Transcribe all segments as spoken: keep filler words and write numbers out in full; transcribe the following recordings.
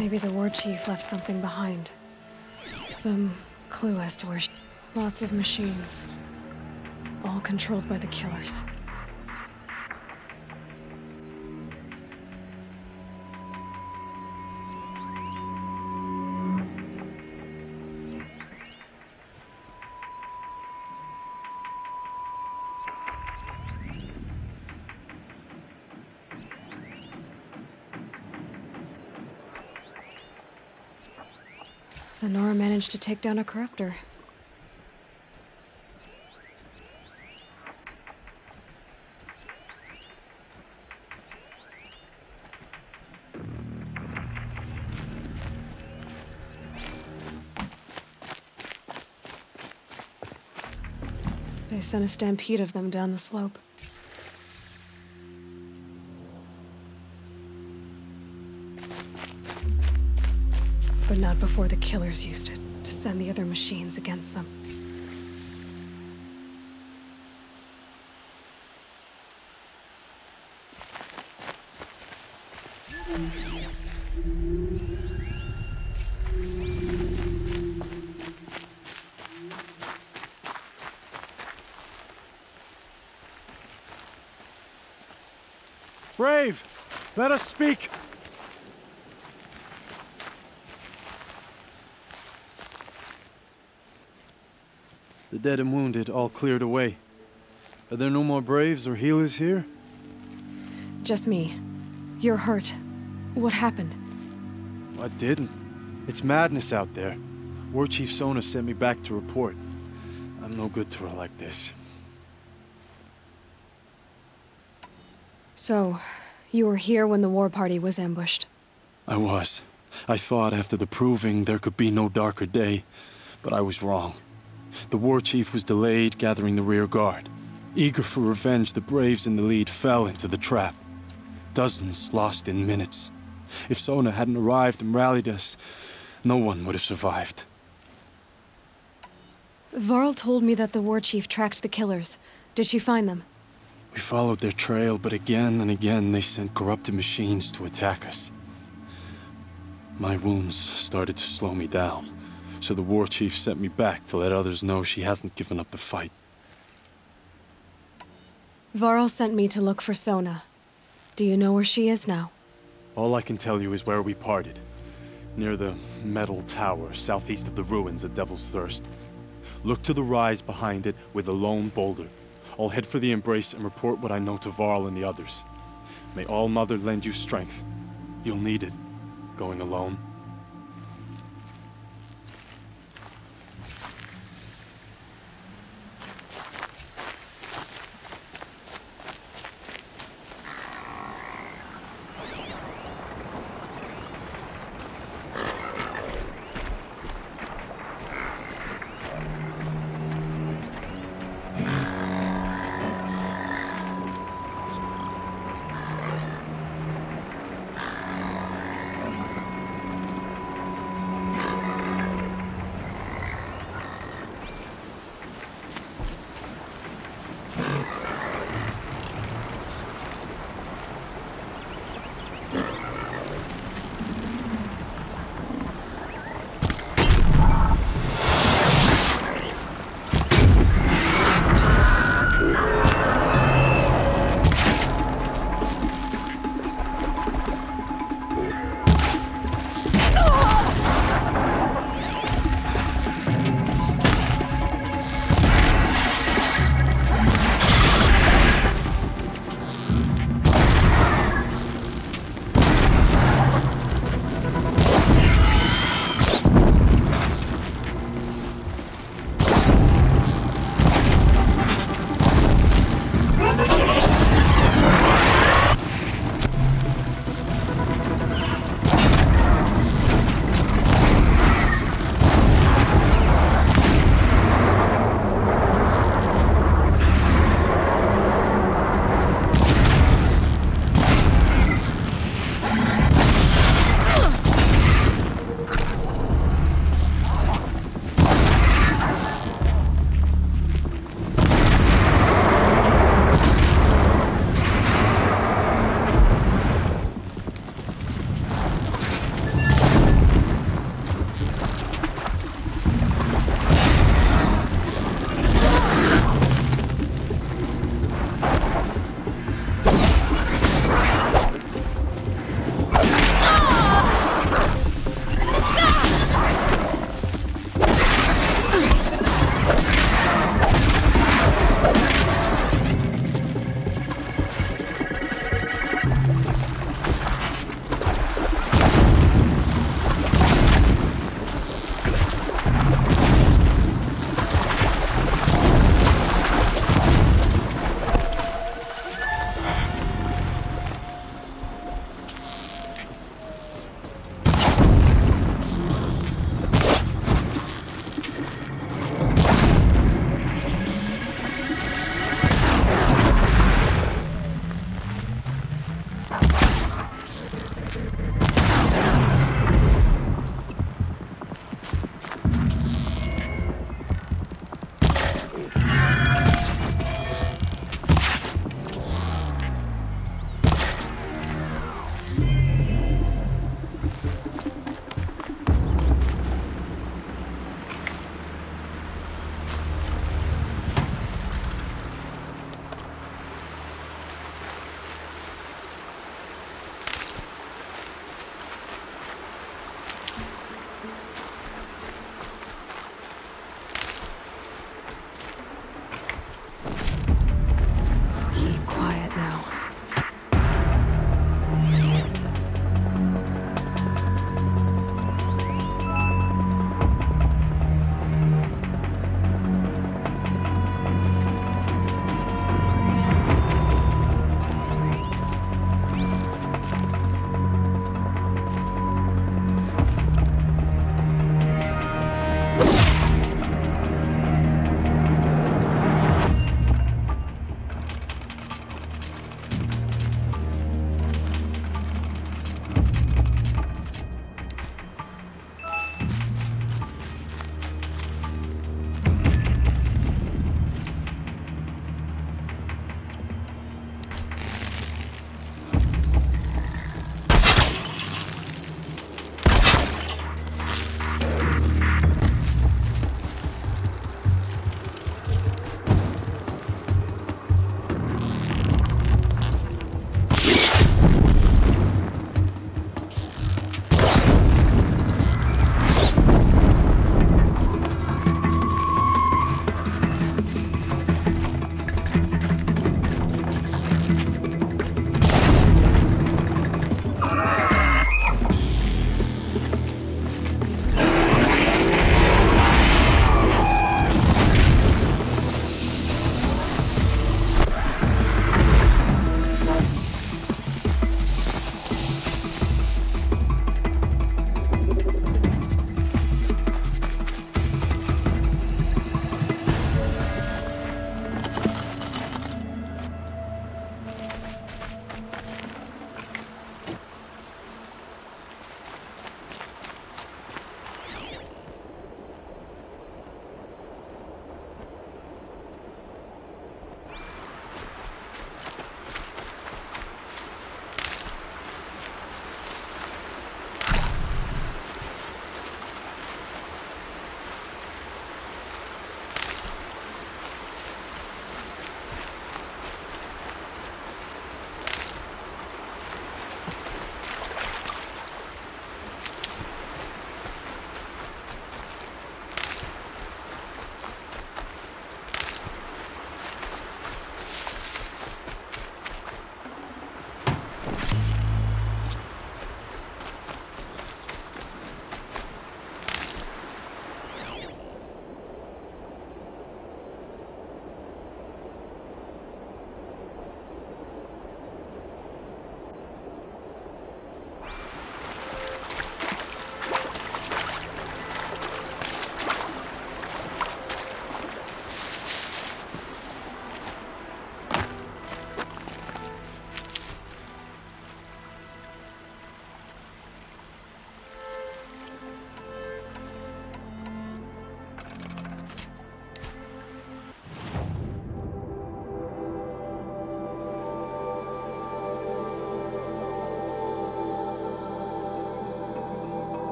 Maybe the war chief left something behind. Some clue as to where she... Lots of machines. All controlled by the killers. The Nora managed to take down a corruptor. They sent a stampede of them down the slope. But not before the killers used it to send the other machines against them. Brave! Let us speak! The dead and wounded all cleared away. Are there no more Braves or healers here? Just me. You're hurt. What happened? I didn't. It's madness out there. War Chief Sona sent me back to report. I'm no good to her like this. So, you were here when the war party was ambushed? I was. I thought after the proving there could be no darker day, but I was wrong. The war chief was delayed gathering the rear guard. Eager for revenge, the Braves in the lead fell into the trap. Dozens lost in minutes. If Sona hadn't arrived and rallied us, no one would have survived. Varl told me that the war chief tracked the killers. Did she find them? We followed their trail, but again and again they sent corrupted machines to attack us. My wounds started to slow me down, so the war chief sent me back to let others know she hasn't given up the fight. Varl sent me to look for Sona. Do you know where she is now? All I can tell you is where we parted. Near the metal tower, southeast of the ruins at Devil's Thirst. Look to the rise behind it with a lone boulder. I'll head for the embrace and report what I know to Varl and the others. May All Mother lend you strength. You'll need it, going alone.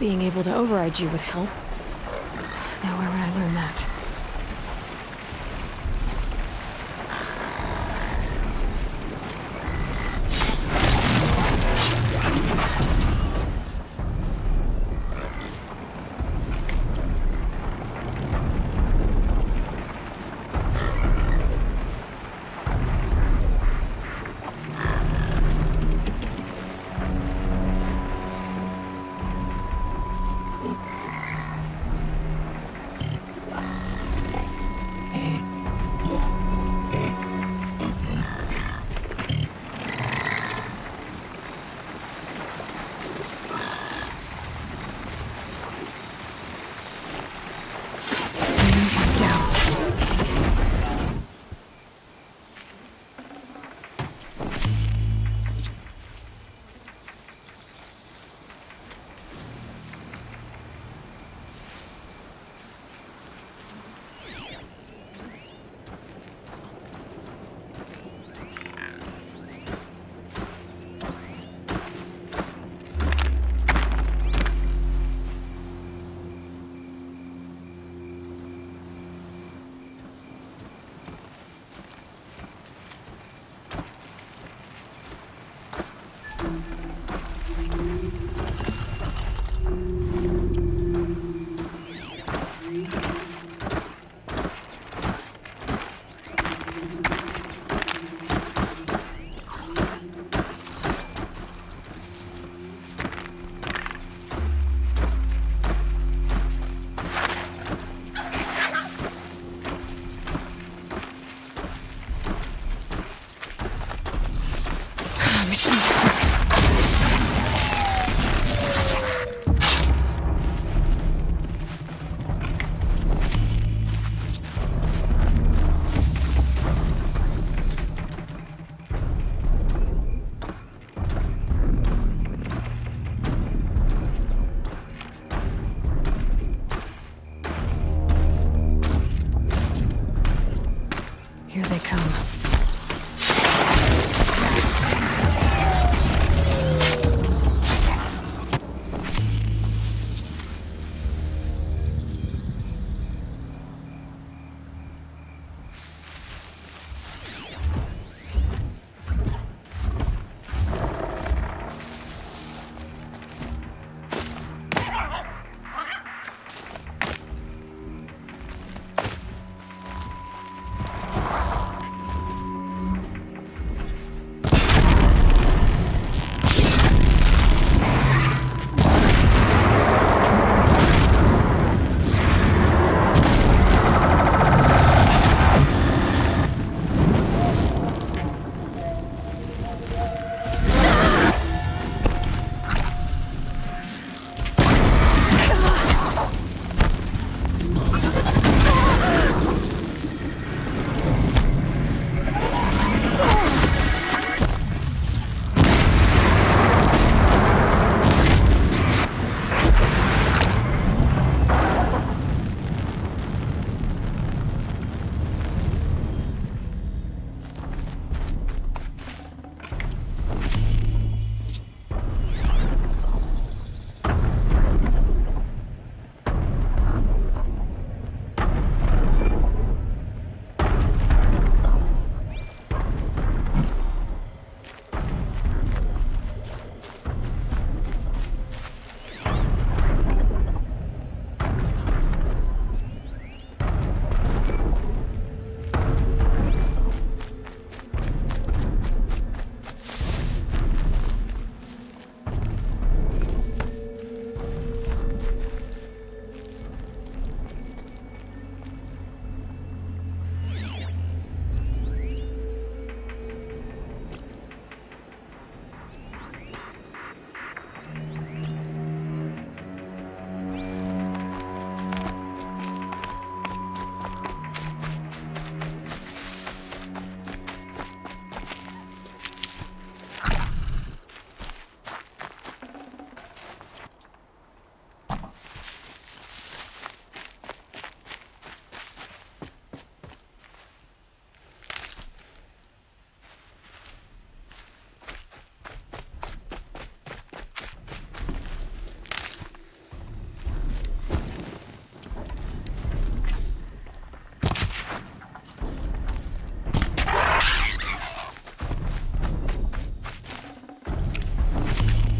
being able to override you would help. Now where would I learn that? Here they come.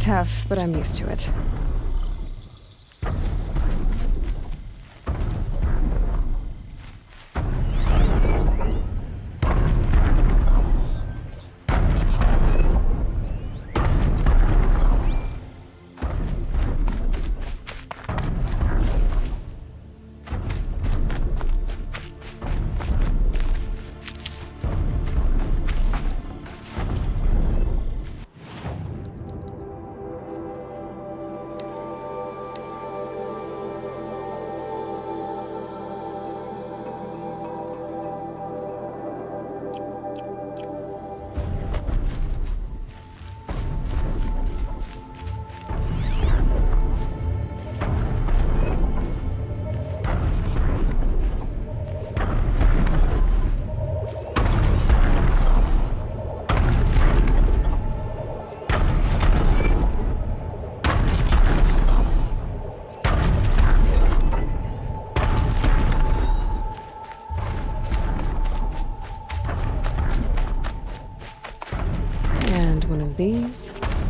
tough, but I'm used to it. These.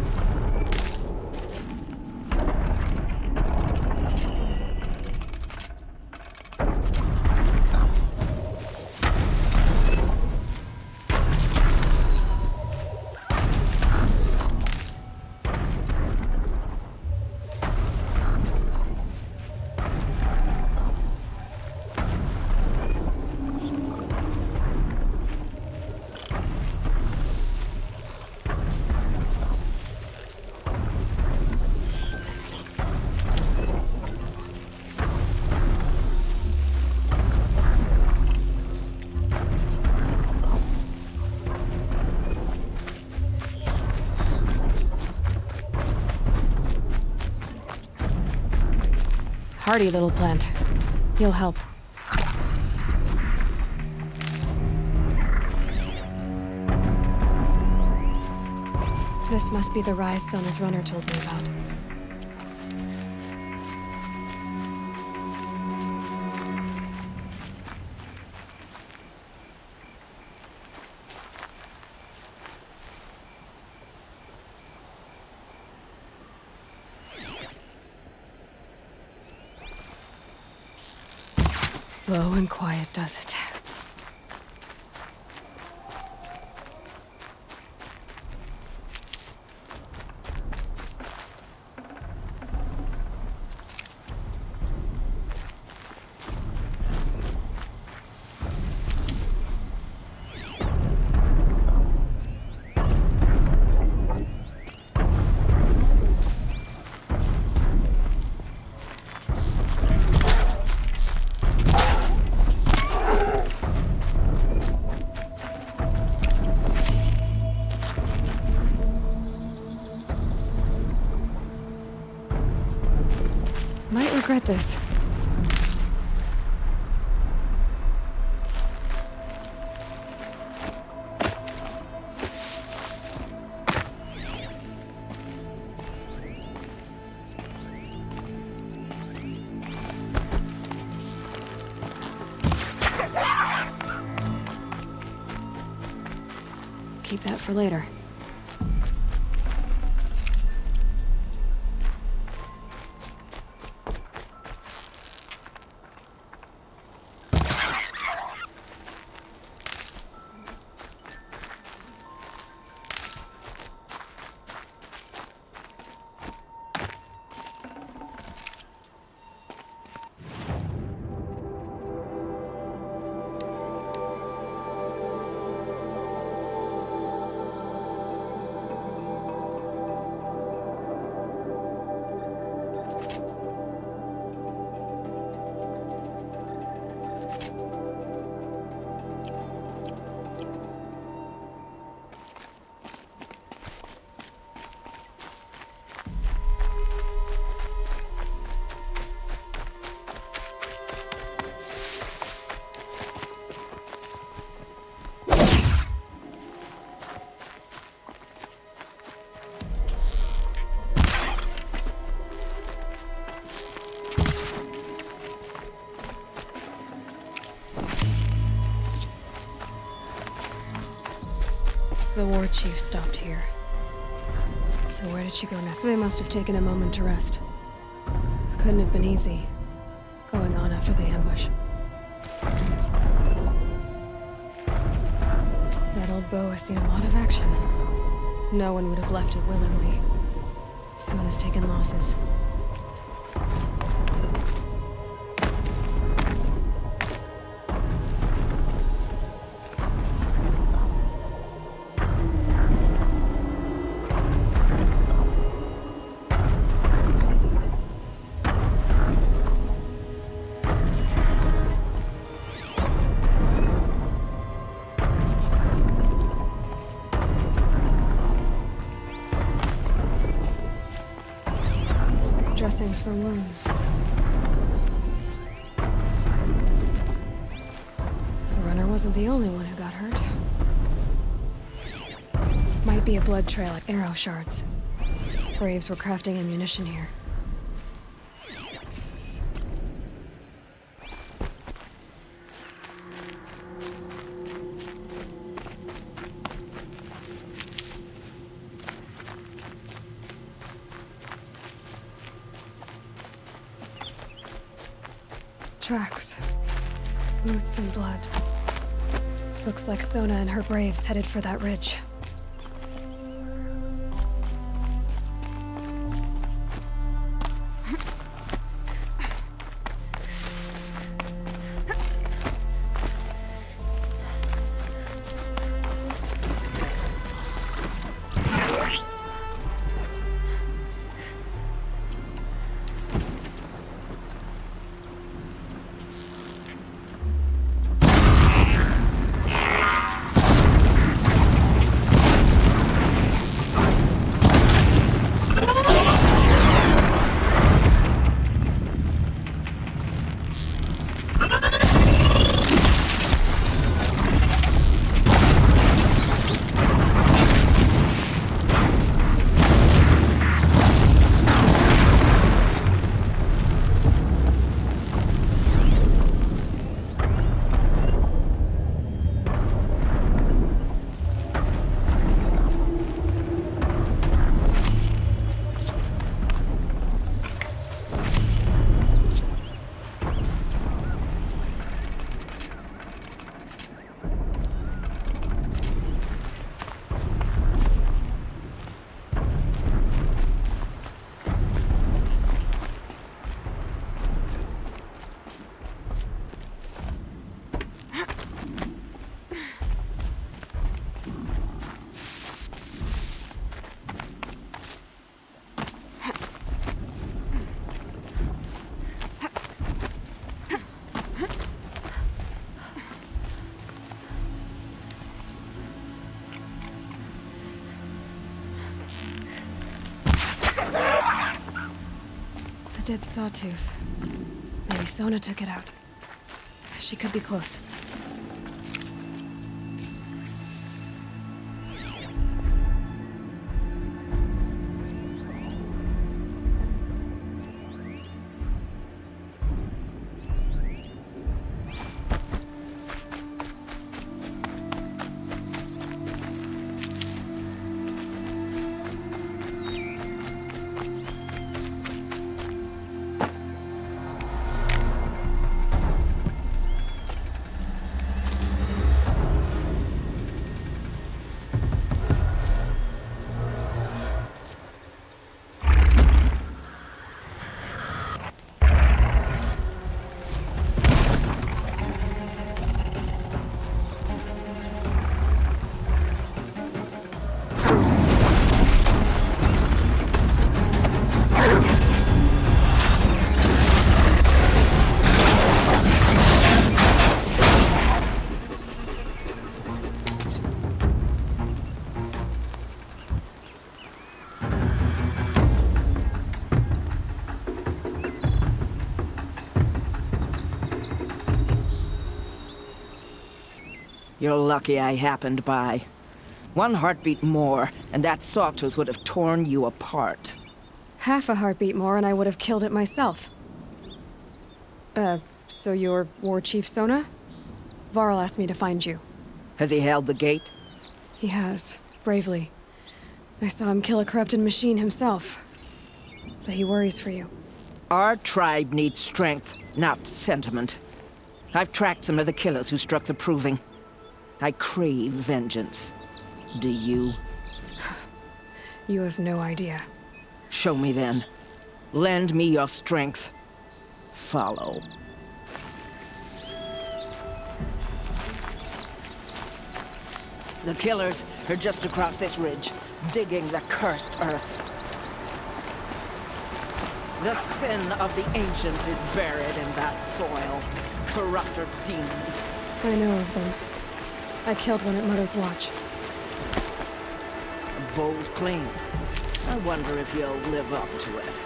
Hardy little plant. You'll help. This must be the rise Sona's runner told me about. Low and quiet does it. Might regret this. Keep that for later. The war chief stopped here. So where did she go next? They must have taken a moment to rest. Couldn't have been easy, going on after the ambush. That old bow has seen a lot of action. No one would have left it willingly. Sona's taken losses. Dressings for wounds. The runner wasn't the only one who got hurt. Might be a blood trail like arrow shards. Braves were crafting ammunition here. Tracks. Boots and blood. Looks like Sona and her braves headed for that ridge. Dead sawtooth. Maybe Sona took it out. She could be close. You're lucky I happened by. One heartbeat more, and that sawtooth would have torn you apart. Half a heartbeat more and I would have killed it myself. Uh, so you're War Chief Sona? Varl asked me to find you. Has he held the gate? He has, bravely. I saw him kill a corrupted machine himself. But he worries for you. Our tribe needs strength, not sentiment. I've tracked some of the killers who struck the Proving. I crave vengeance. Do you? You have no idea. Show me then. Lend me your strength. Follow. The killers are just across this ridge, digging the cursed earth. The sin of the ancients is buried in that soil. Corrupter demons. I know of them. I killed one at Mother's Watch. A bold claim. I wonder if you'll live up to it.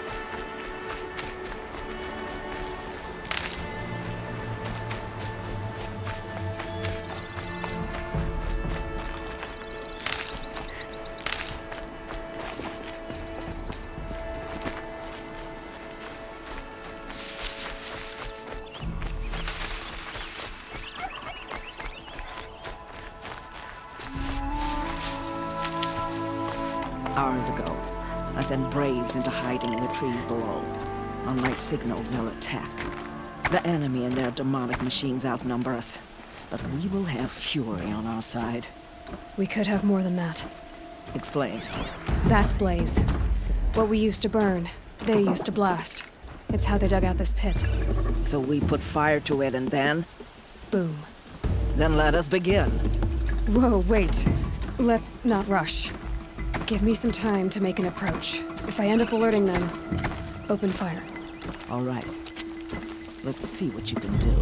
Hours ago, I sent Braves into hiding in the trees below. On my signal, they'll attack. The enemy and their demonic machines outnumber us, but we will have fury on our side. We could have more than that. Explain. That's Blaze. What we used to burn, they used to blast. It's how they dug out this pit. So we put fire to it and then? Boom. Then let us begin. Whoa, wait. Let's not rush. Give me some time to make an approach. If I end up alerting them, open fire. All right. Let's see what you can do.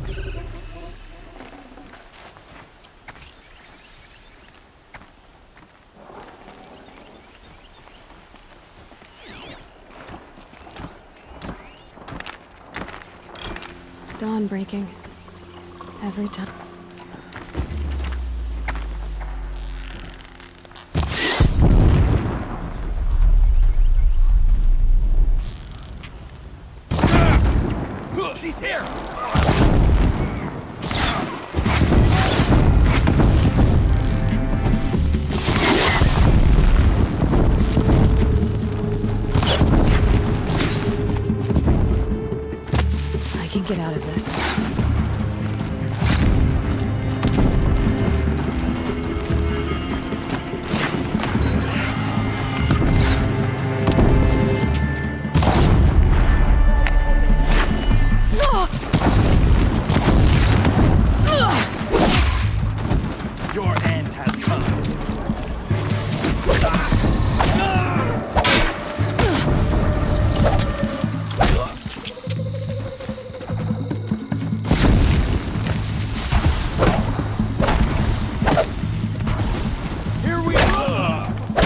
Dawn breaking. Every time. She's here! I can get out of this. Your end has come. Here we go!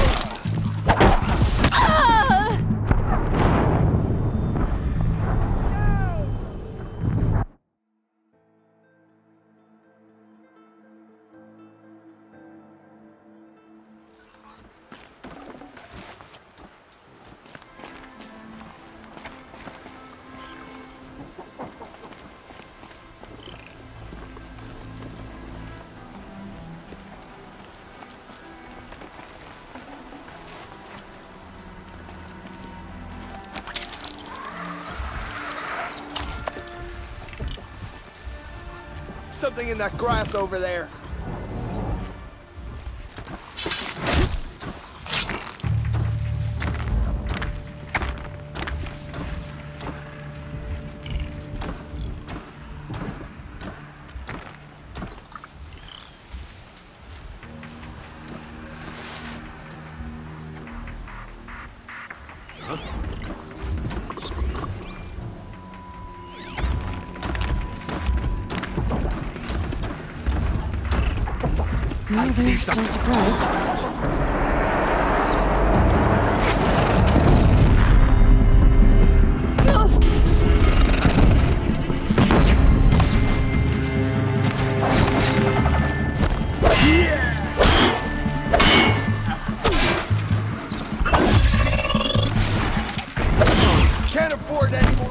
Something in that grass over there. Well, they're still surprised. Can't afford anymore.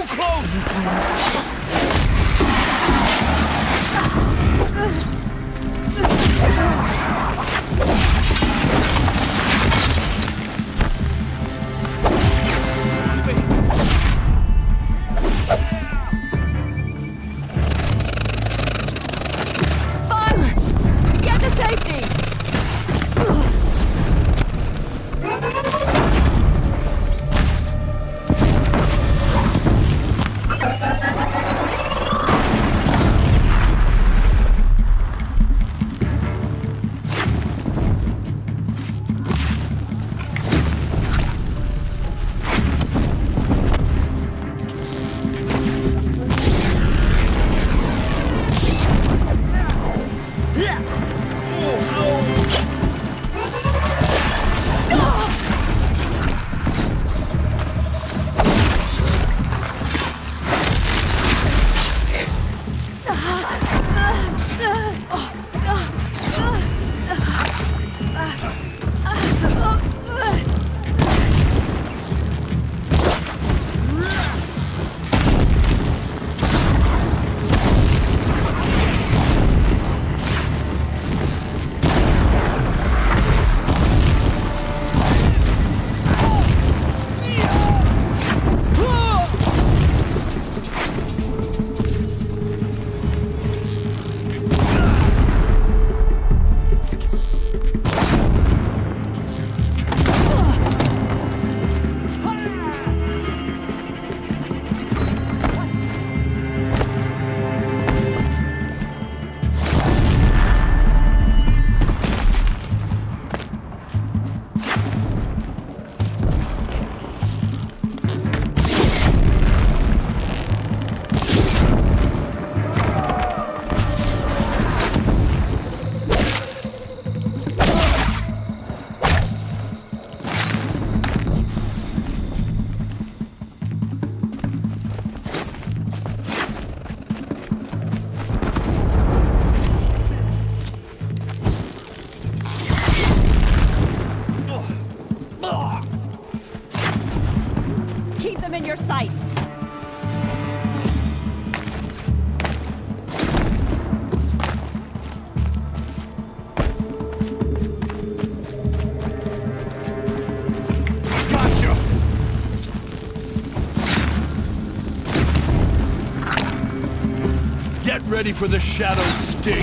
Ready for the shadow sting.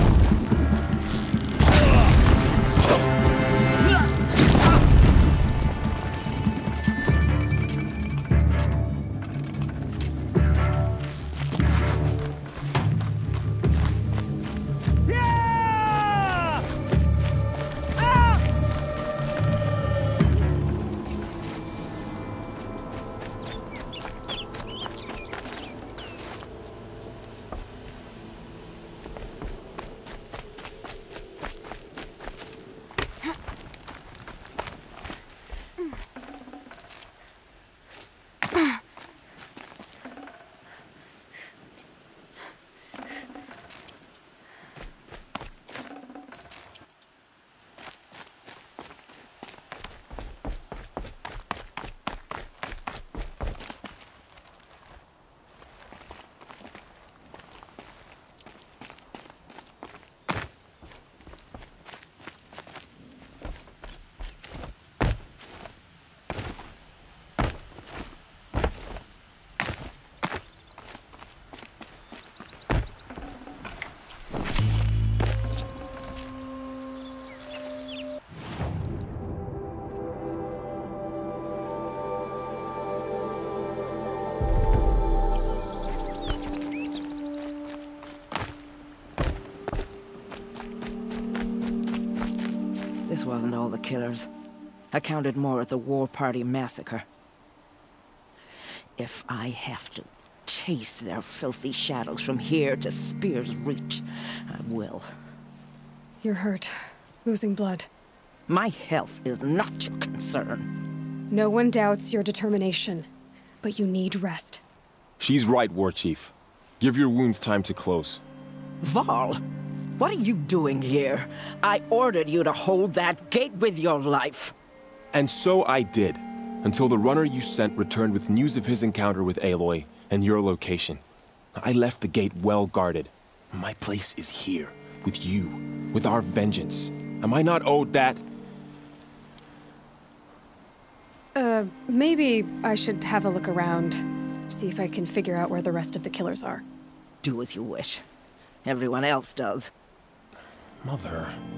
This wasn't all the killers. I counted more at the War Party massacre. If I have to chase their filthy shadows from here to Spear's Reach, I will. You're hurt. Losing blood. My health is not your concern. No one doubts your determination, but you need rest. She's right, War Chief. Give your wounds time to close. Varl, what are you doing here? I ordered you to hold that gate with your life. And so I did, until the runner you sent returned with news of his encounter with Aloy and your location. I left the gate well guarded. My place is here, with you, with our vengeance. Am I not owed that? Uh, maybe I should have a look around. See if I can figure out where the rest of the killers are. Do as you wish. Everyone else does. Mother...